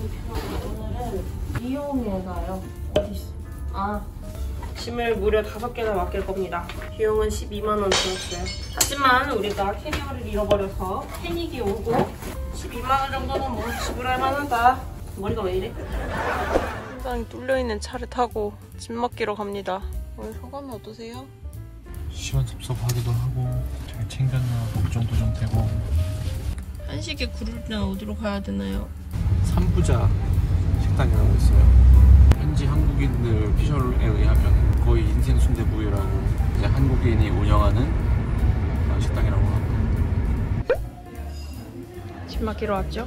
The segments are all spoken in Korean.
오늘은 리옹에가요. 어딨어? 아, 짐을 무려 5개나 맡길 겁니다. 비용은 12만원 들었어요. 하지만 우리가 캐리어를 잃어버려서 패닉이 오고 12만원 정도는 뭐 지불할 만하다. 머리가 왜 이래? 굉장히 뚫려있는 차를 타고 짐 맡기러 갑니다. 오늘 소감은 어떠세요? 시원섭섭하기도 하고 잘 챙겼나 걱정도 좀 되고. 한식의 그룹이나 어디로 가야 되나요? 삼부자 식당이라고 있어요. 현지 한국인들 피셜에 의하면 거의 인생 순대부위라고 이제 한국인이 운영하는 식당이라고 합니다. 짐 맡기러 왔죠?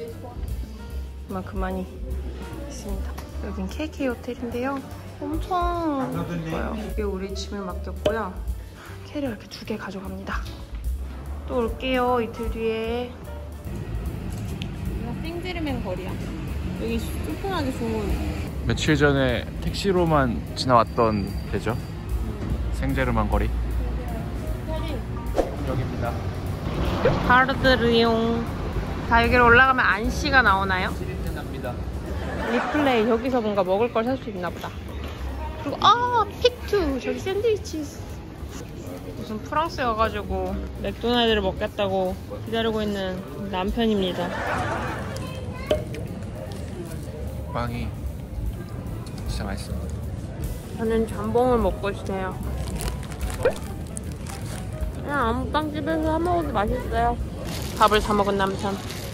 그만이 있습니다. 여긴 KK 호텔인데요. 엄청 예뻐요. 이게 우리 짐을 맡겼고요. 캐리어 이렇게 2개 가져갑니다. 또 올게요, 이틀 뒤에. 여기가 생제르맹 거리야. 여기 쫓겨나기 좋은. 며칠 전에 택시로만 지나왔던 데죠. 생제르맹 거리. 여기입니다. 하르드리옹. 자, 여기로 올라가면 안시가 나오나요? 납니다. 리플레이. 여기서 뭔가 먹을 걸 살 수 있나 보다. 그리고 픽투. 저기 샌드위치. 무슨 프랑스에 가가지고 맥도날드를 먹겠다고 기다리고 있는 남편입니다. 빵이 진짜 맛있어요. 저는 잠봉을 먹고 싶어요. 그냥 아무 빵집에서 사 먹어도 맛있어요. 밥을 사 먹은 남편.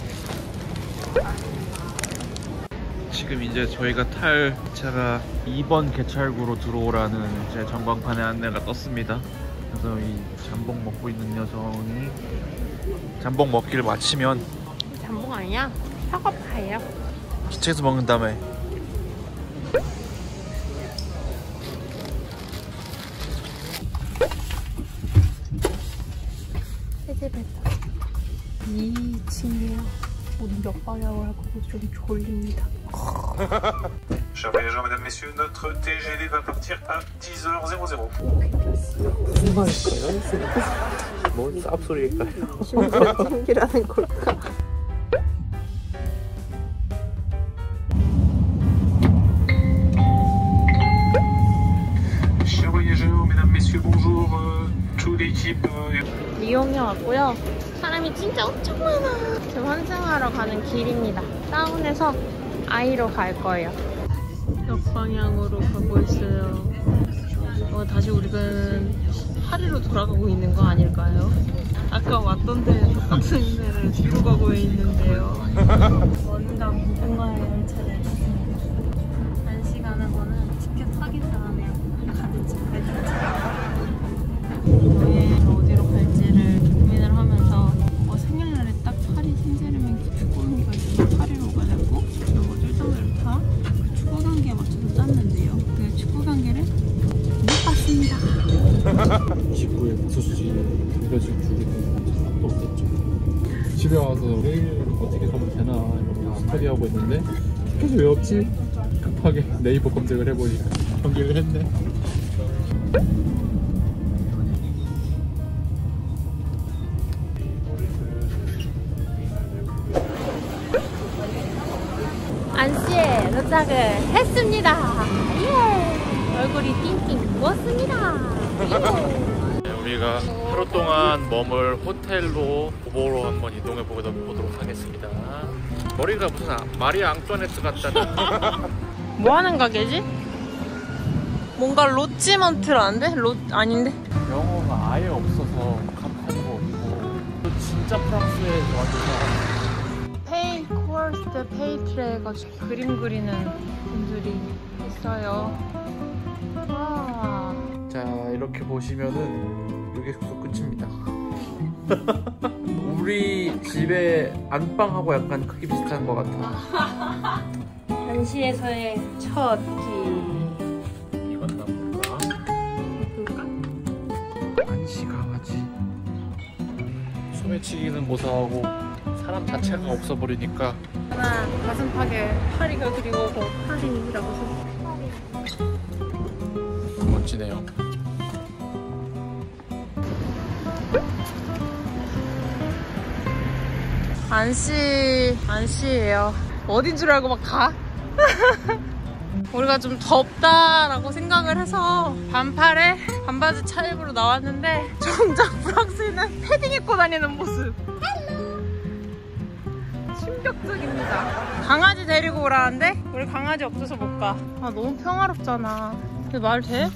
지금 이제 저희가 탈 차가 2번 개찰구로 들어오라는 제 전광판에 안내가 떴습니다. 그래서 이 잠봉 먹고 있는 여성이 잠봉 먹기를 마치면, 잠봉 아니야? 사과파예요. 기차에서 먹는 다음에 세제베타. 이 친구야. 오늘 몇 방향을 할 거고 좀 졸립니다. Chers voyageurs, mesdames, messieurs, notre TGV va partir à 10h00. 무슨 말일까요? 뭔 쌉소리일까요? 심지어 튕기라는 걸까? Chers voyageurs, mesdames, messieurs, bonjour. Toute l'équipe. 리옹에 왔고요. 사람이 진짜 엄청 많아. 지금 환승하러 가는 길입니다. 다운해서 아이로 갈 거예요. 역방향으로 가고 있어요. 다시 우리는 파리로 돌아가고 있는 거 아닐까요? 아까 왔던 데 똑같은 데를 뒤로 가고 있는데요. 원당 무궁화 열차를 탔습니다. 1시간에 거는 티켓 사기 전에 가든지 말든지 어디로 갈지를 고민을 하면서 생일날에 딱 파리 생제르맹 축구경기가 있어서 파리로 가자고 그리고 쫄짱이타 그 축구 경기에 맞춰서 짰는데요. 그 축구 경기를 못 봤습니다. 29일 5시에 이뤄질 줄이 또 없겠죠. 집에 와서 내일 어떻게 가면 되나 이러고 스터디하고 있는데 티켓이 왜 없지? 급하게 네이버 검색을 해보니까 경기를 했네. 안시에 도착을 했습니다. 예! 얼굴이 띵띵 부었습니다. 예! 우리가 하루 동안 머물 호텔로 보보로 한번 이동해 보도록 하겠습니다. 머리가 무슨 마리아 앙뚜아네트 같잖아. 뭐 하는 가게지? 뭔가 로치먼트라는데? 아닌데? 영어가 아예 없어서 간판이고 없고 진짜 프랑스에 완전 페이 코어스트 페이트레가 그림 그리는 분들이 있어요. 와. 자, 이렇게 보시면은 여기서 끝입니다. 우리 집의 안방하고 약간 크기 비슷한 것 같아. 한시에서의 첫 끼. 이건 나볼까? 한시 강아지. 소매치기는 무서워하고 사람 자체가 없어버리니까. 하나 가슴팍에 파리가 그리워서 파리라고 써. 멋지네요. 안시예요. 어딘 줄 알고 막 가? 우리가 좀 덥다라고 생각을 해서 반팔에 반바지 차입으로 나왔는데 정작 프랑스인은 패딩 입고 다니는 모습. 충격적입니다. 강아지 데리고 오라는데 우리 강아지 없어서 못 가. 아 너무 평화롭잖아. 근데 말 돼?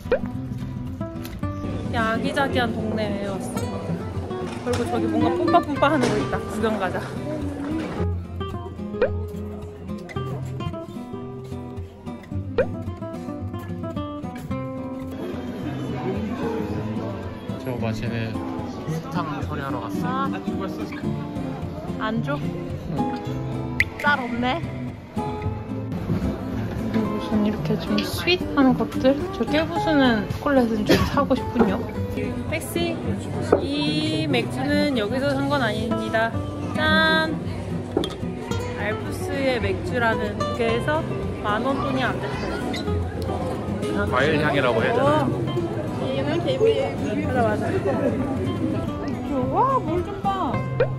야, 아기자기한 동네에 왔어. 그리고 저기 뭔가 뿜빠뿜빠 하는 거 있다. 구경 가자. 저 마시는 사탕 처리하러 갔어. 아, 안 줘? 짤 없네. 무슨 이렇게 좀 스윗한 것들? 저 깨부수는 초콜릿은 좀 사고 싶군요. 택시! 이 맥주는 여기서 산 건 아닙니다. 짠! 알프스의 맥주라는 게에서 10,000원 돈이 안 됐어요. 과일 향이라고 해야 되나? 맞아. 와, 물 좀 봐.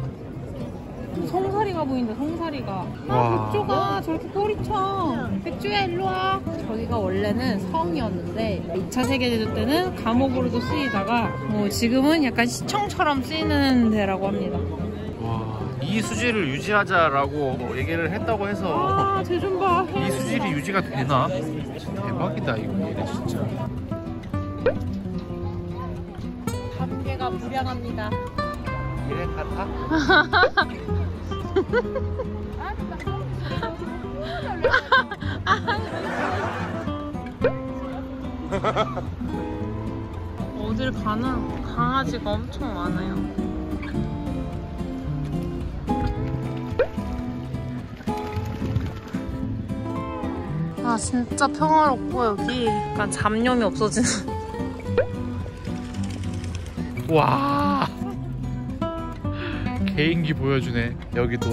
성사리가 보인다, 성사리가. 아, 백조가 저렇게 꼬리 쳐. 백조야, 일로 와. 저기가 원래는 성이었는데 2차 세계대전 때는 감옥으로도 쓰이다가 지금은 약간 시청처럼 쓰이는 데라고 합니다. 와, 이 수질을 유지하자라고 얘기를 했다고 해서 아, 쟤 좀 봐. 이 수질이 유지가 되나? 대박이다 이거 진짜. 감개가 무량합니다. 이래 같아? 어딜 가나 강아지가 엄청 많아요. 아, 진짜 평화롭고 여기 약간 잡념이 없어지는. 와, 개인기 보여주네 여기도.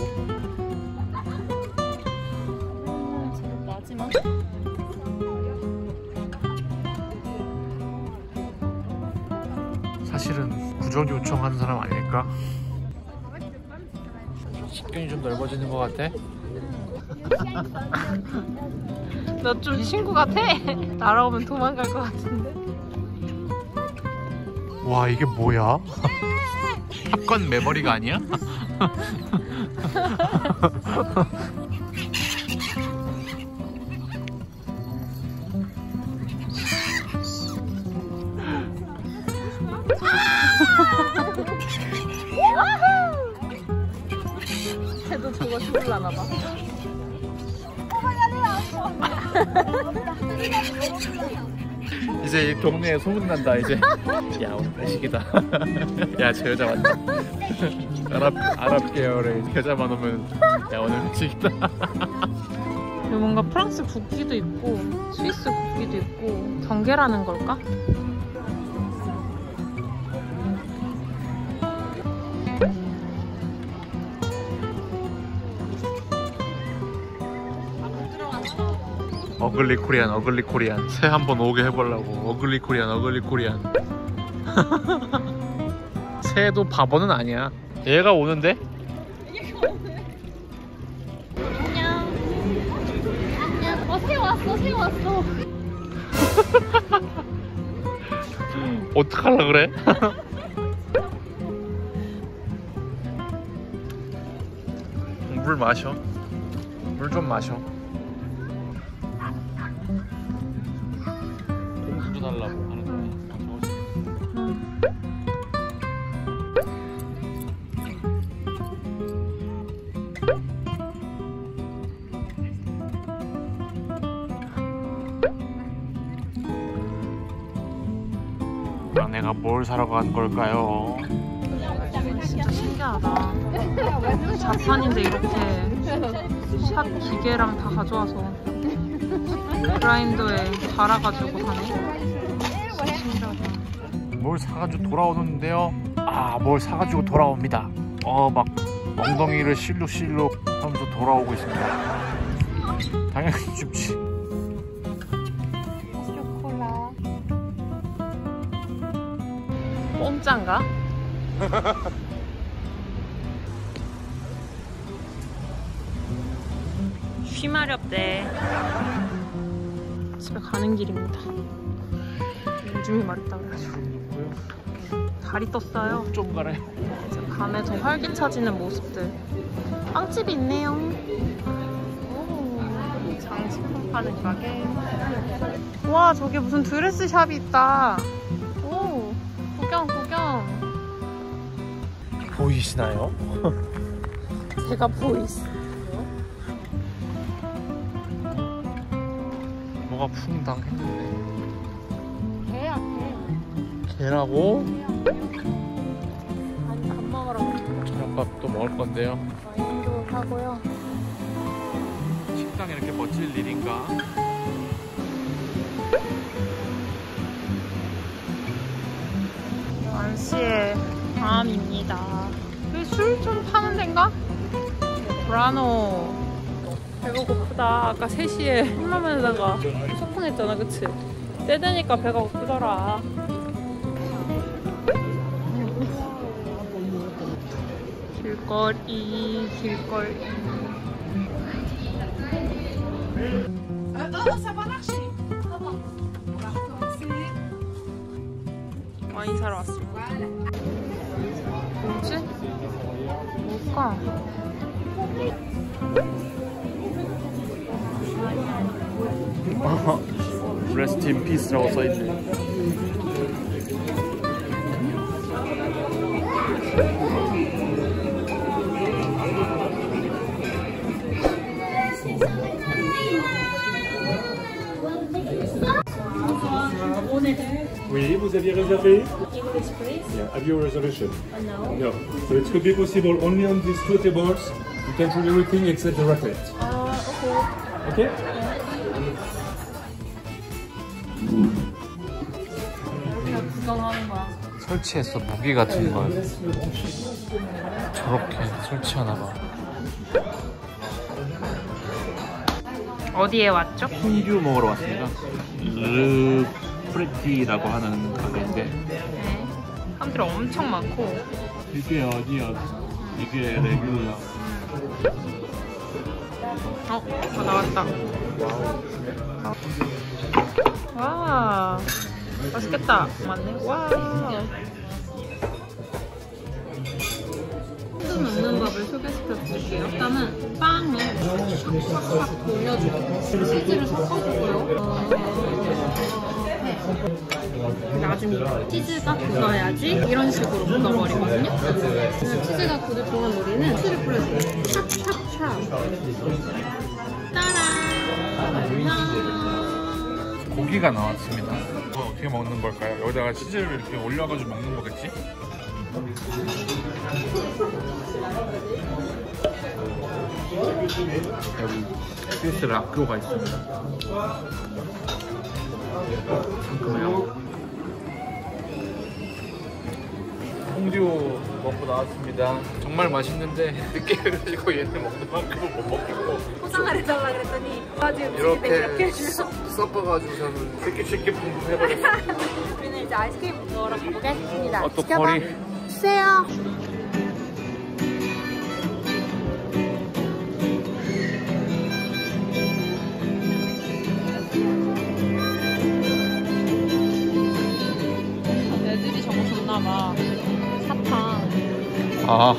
지금 마지막. 사실은 구전 요청하는 사람 아닐까? 식견이 좀 넓어지는 것 같아? 너 좀 친구 같아? 날아오면 도망갈 것 같은데. 와, 이게 뭐야? 탑건 매머리가 아니야? 걔도 저거 죽을라나 봐. 이제 이 동네에 소문난다 이제. 야, 오늘 회식이다. 야, 저 여자 왔다. 아랍 계열의 여자만 오면 야, 오늘 회식이다. 여기 뭔가 프랑스 국기도 있고 스위스 국기도 있고 경계라는 걸까? 어글리 코리안, 어글리 코리안. 새 한번 오게 해보려고. 어글리 코리안, 어글리 코리안. 새도 바보는 아니야. 얘가 오는데? 안녕. 안녕. 새 왔어, 새 왔어. 어떡하려 그래? 물 마셔. 물 좀 마셔. 공주 달라고 하는 거야. 내가 뭘 사러 간 걸까요? 진짜 신기하다. 자판인데 이렇게 샷 기계랑 다 가져와서 그라인더에 갈아가지고 하네. 신기하다. 뭘 사가지고 돌아오는데요? 아, 뭘 사가지고 돌아옵니다. 막 엉덩이를 실룩실룩 하면서 돌아오고 있습니다. 당연히 춥지. 쇼콜라. 공짜인가? 쉬마렵대. 집에 가는 길입니다. 오줌이 마렵다 그래가지고 다리 떴어요. 좀 가라요. 이제 밤에 더 활기차지는 모습들. 빵집이 있네요. 오, 장식품 파는 가게. 와, 저기 무슨 드레스 샵이 있다. 오, 구경. 보이시나요? 제가 보이스. 뭐가 쿵당했는데. 개야, 개. 개라고? 아니, 밥 먹으러 가요. 저녁밥 또 먹을 건데요. 와인도 사고요. 식당에 이렇게 멋질 일인가? 완시의 밤입니다. 여기 술 좀 파는 데인가? 브라노. 배가 고프다. 아까 3시에 컵라면에다가 소풍했잖아, 그치? 때 되니까 배가 고프더라. 길거리. 와인 사러 왔습니다. 뭐지? 뭘까? Rest in peace라고 써있네. Oui, vous aviez réservé? Yeah. Have you a reservation? No. No. So it could be possible only on these 2 tables. You can choose everything except the racket. 오케이. Okay? 그냥 구경하는 거야. 설치했어. 무기 같은 걸 저렇게 설치하나봐. 어디에 왔죠? 퐁듀 먹으러 왔습니다. 르 프레티라고 하는 가게인데 네. 사람들이 엄청 많고. 이게 어디야? 이게 레귤라. 나왔다. 와, 맛있겠다. 맞네. 와. 손 먹는 법을 소개시켜 드릴게요. 일단은 빵을 팍팍팍 돌려주고 치즈를 섞어주고요. 나중에 치즈가 굳어야지 이런 식으로 굳어버리거든요. 치즈가 굳을 동안 우리는 치즈를 뿌려줘요. 찹찹찹. 따란. 고기가 나왔습니다. 이거 어떻게 먹는 걸까요? 여기다가 치즈를 이렇게 올려가지고 먹는 거겠지? 여기 스위스 라크로가 있습니다. 상큼해요. 퐁듀 먹고 나왔습니다. 정말 맛있는데 늦게 해가지고 얘는 먹는 만큼은 못 먹겠고 포장을 해달라 그랬더니 이렇게 섞어가지고 저는 쉽게 해버렸습니다. 우리는 이제 아이스크림 먹으러 가보겠습니다. 또 거리 주세요. 애들이 저거 줬나봐. 사탕. 아